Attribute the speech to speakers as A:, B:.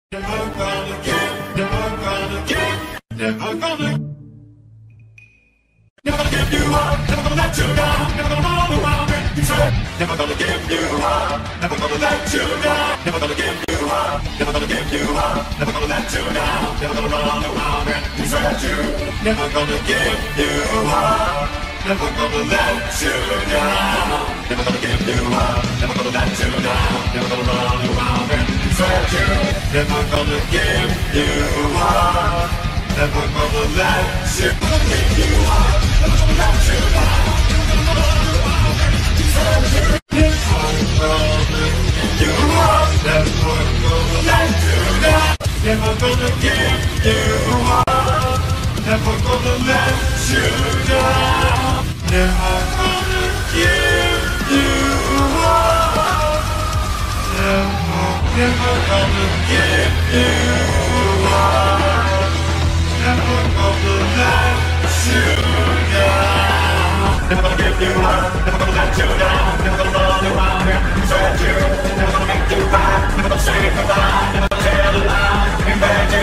A: Never gonna give, never gonna give, never gonna. Never gonna give you up, never gonna let you down, never gonna run around and betray. Never gonna give you up, never gonna let you down, never gonna give you up, never gonna give you up, never gonna let you down, never gonna run around and desert you. Never gonna give you up, never gonna let you down, never gonna give you up, never gonna let you down, never gonna run around and desert you. Never gonna give you up, never gonna let you, never gonna give you up, never gonna let you down, never gonna run around and desert you. Never gonna give you up, never gonna let you down, never gonna give you up, never gonna let you down, never gonna give you up, never gonna give you up, never gonna let you down, never gonna give you up.